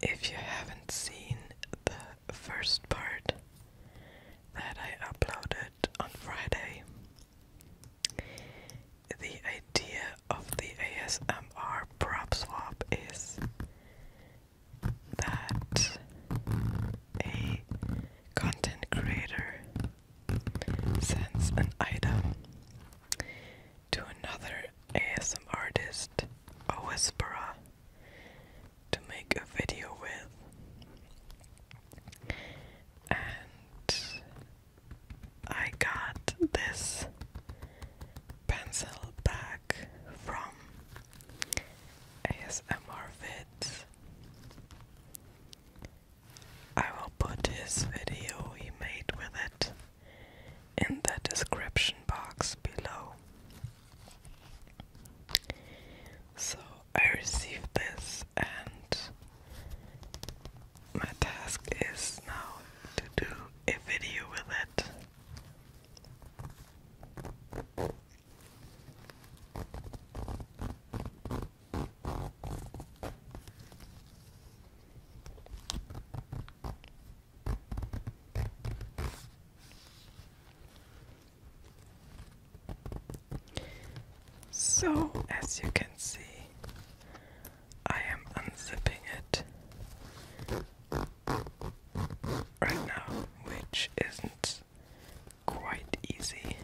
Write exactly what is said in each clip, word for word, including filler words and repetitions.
If you haven't seen the first part that I uploaded on Friday, the idea of the A S M R prop swap is that a content creator sends an item to another A S M R artist, a whisperer, to make a video with. And I got this pencil back from A S M R Vids. I will put his video he made with it in the description box below. So I received this, and my task is now to do a video with it. So, as you can see, I am unzipping it right now, which isn't quite easy.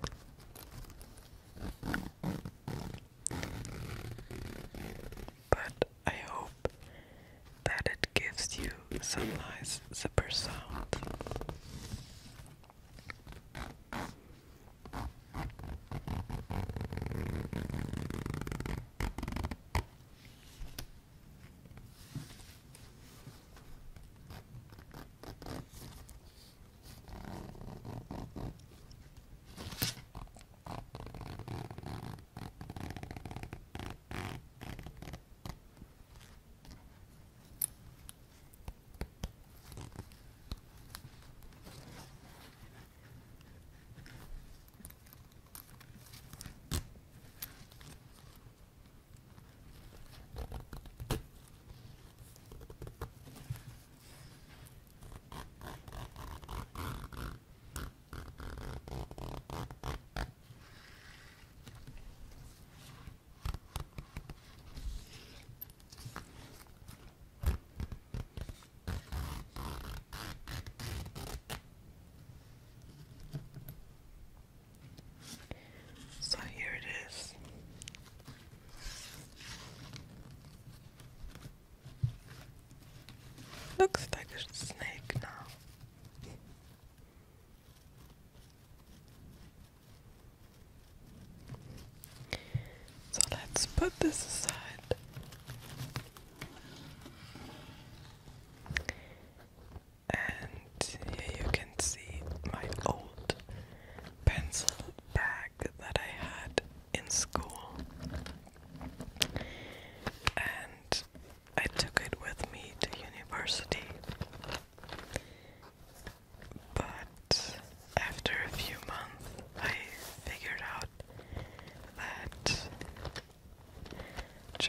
But I hope that it gives you some nice zipper sound. So here it is. Looks like a snake now. So let's put this aside. And here you can see my old pencil bag that I had in school, and I took it with me to university. But after a few months, I figured out that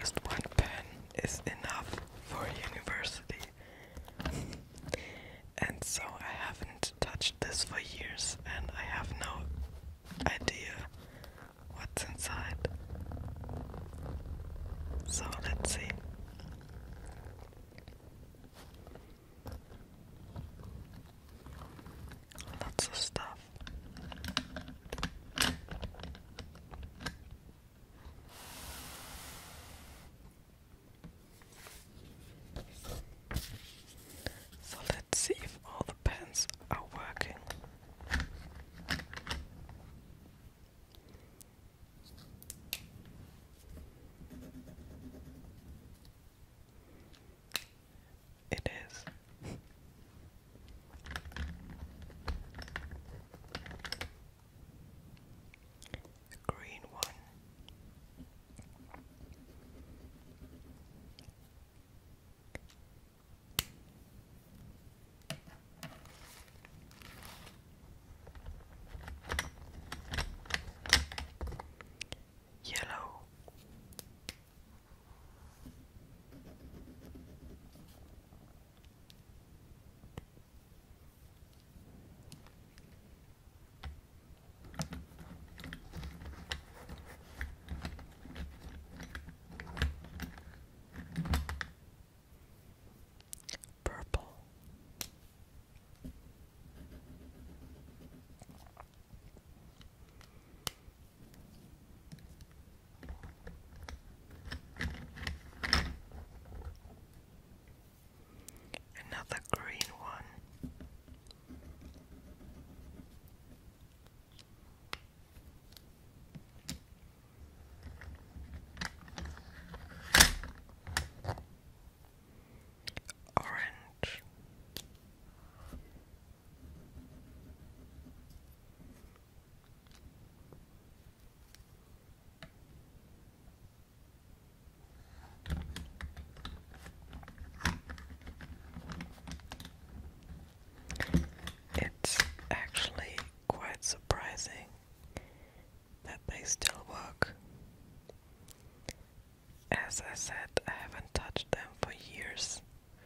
As I said, I haven't touched them for years.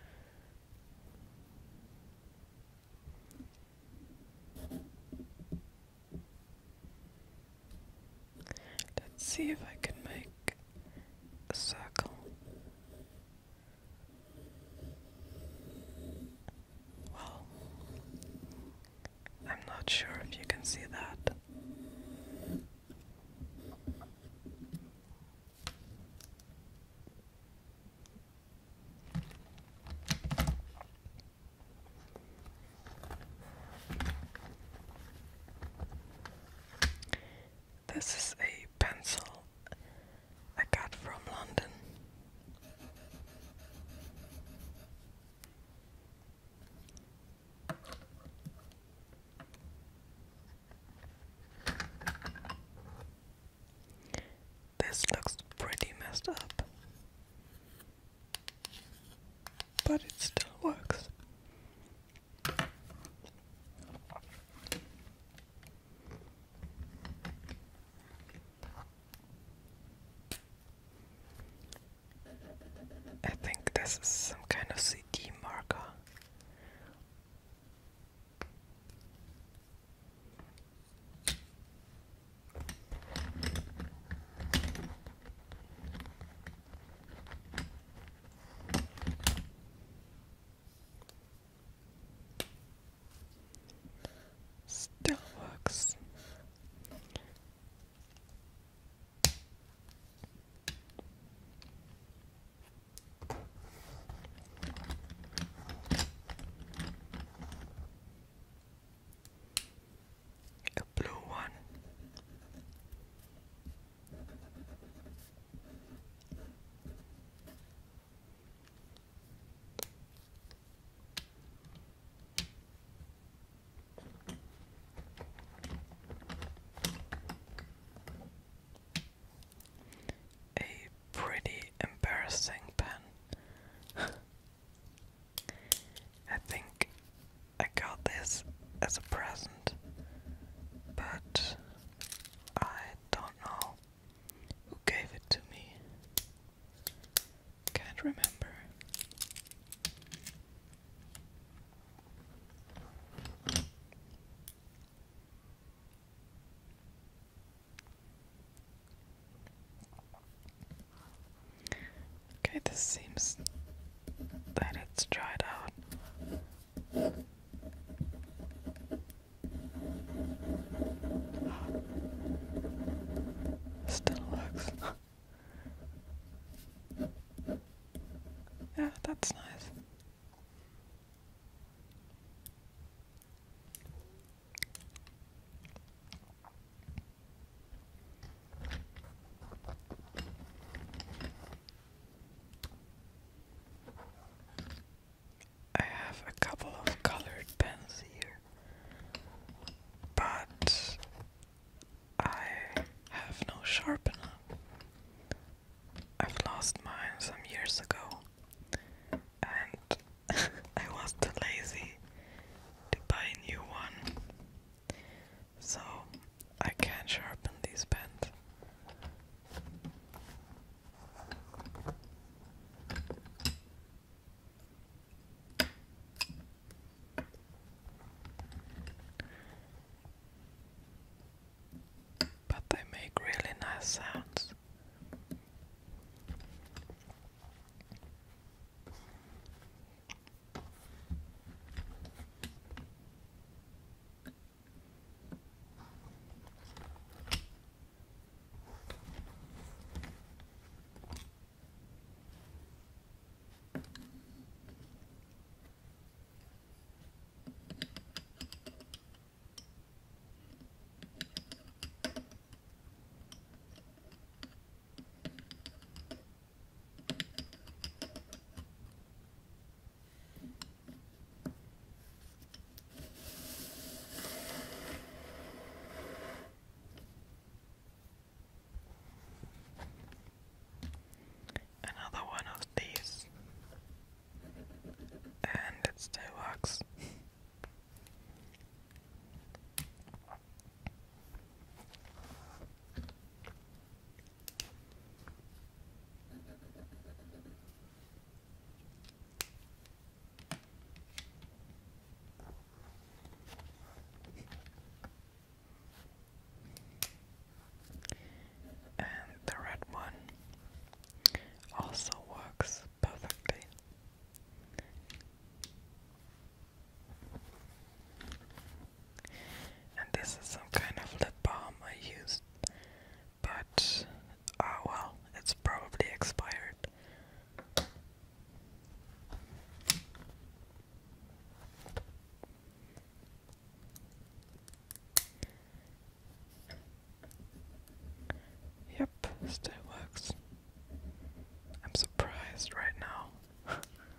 Let's see if I can make a circle. Well, I'm not sure if you can see that. This is a pencil I got from London. This looks pretty messed up, but it still works. I think this is some kind of C D marker. Still works. A blue one. A pretty embarrassing pen. I think I got this as a present, but I don't know who gave it to me. Can't remember. Okay, this seems that it's dried out. Still works. Yeah, that's nice. I have a couple of colored pens here, but I have no sharpener. I've lost mine some years ago, and I was too lazy to buy a new one, so I can't sharpen these pens. But they make really nice sounds. still works. I'm surprised right now.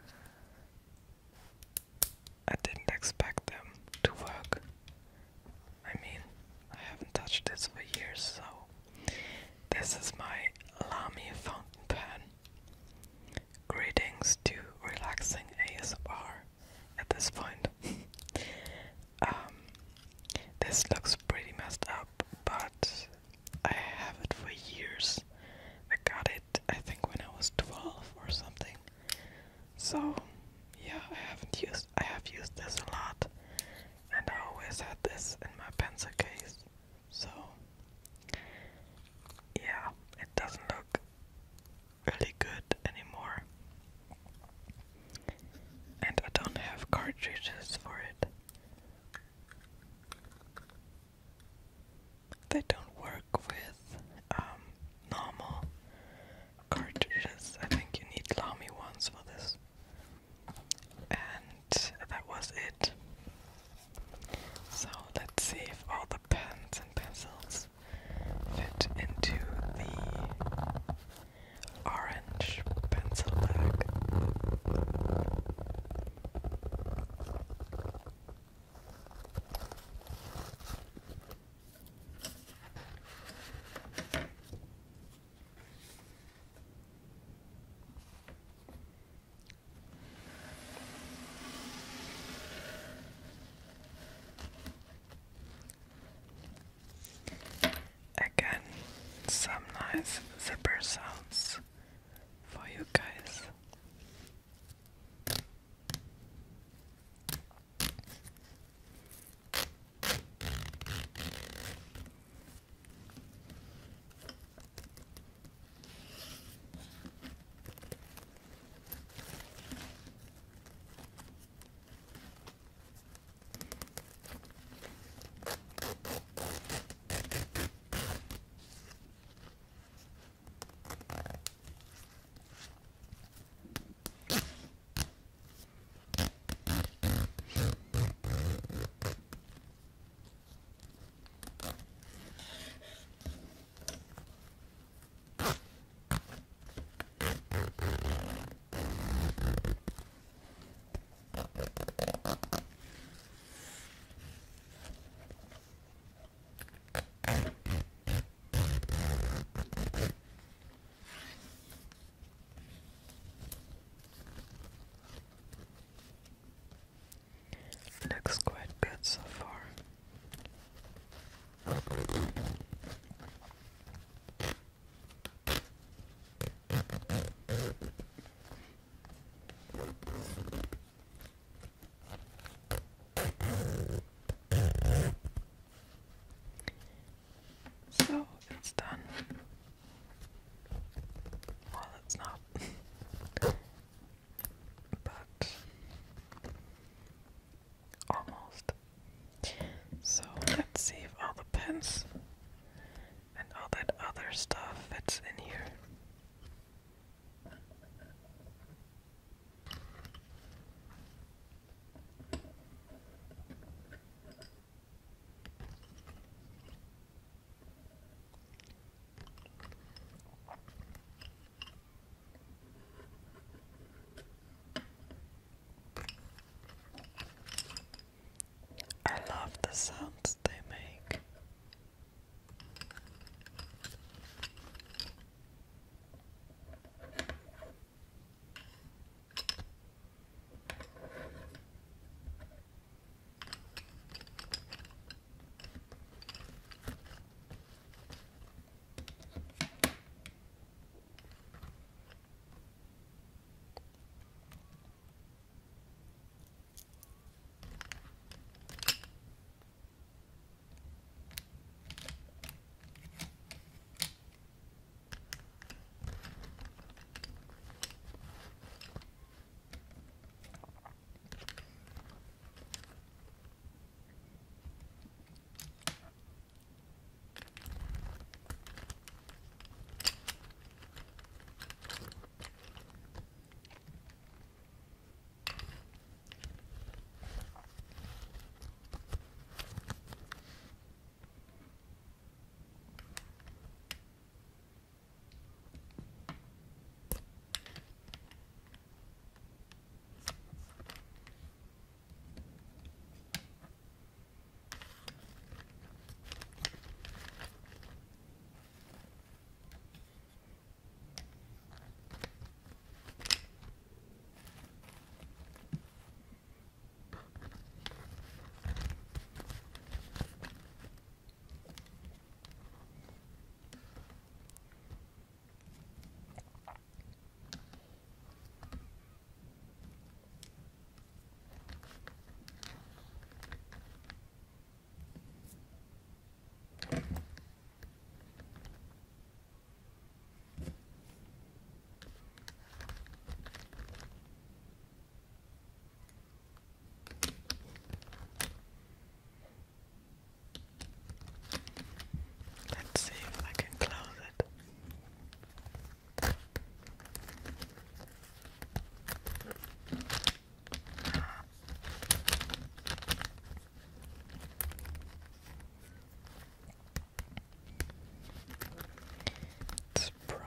I didn't expect them to work. I mean, I haven't touched this for years, so this is my Lamy fountain pen. Greetings to relaxing A S M R at this point. um, this looks pretty messed up, but I have it for years. I got it, I think, when I was twelve or something. So, yeah, I haven't used. I have used this a lot, and I always had this in my pencil case. So, yeah, it doesn't look really good anymore, and I don't have cartridges for it. They don't work with um, normal cartridges. I think you need Lamy ones for this. And that was it. So let's see if all the pens and pencils fit into the orange pencil bag. Again, some nice zipper sounds for you guys. Looks quite good so far. So it's done. Well, it's not. But almost. So let's see if all the pens and all that other stuff fits in here. I love the sounds they make.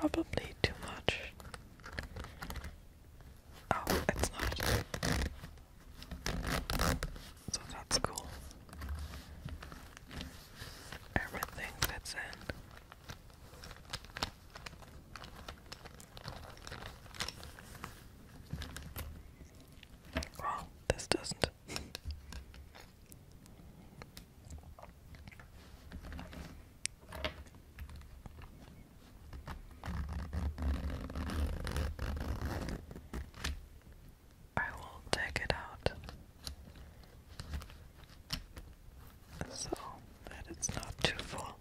probably too much. Oh, it's not. So that's cool. Everything fits in. Well, this doesn't. I will take it out so that it's not too full.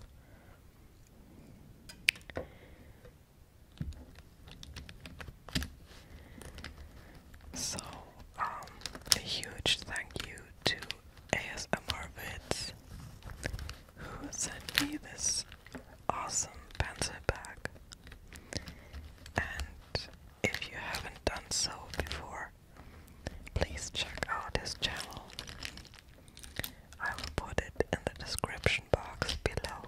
So, um, a huge thank you to A S M R Vids who sent me this awesome pencil bag. And if you haven't done so before, please check out his channel. I will put it in the description box below.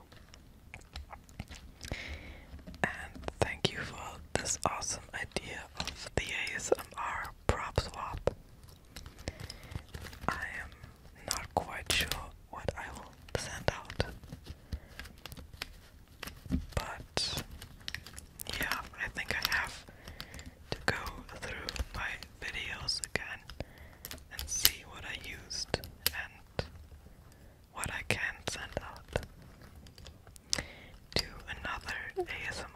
And thank you for this awesome idea of the A S M R prop swap. I am not quite sure what I will send out. But yeah, I think I have to go through my videos again and see what I used and what I can send out to another A S M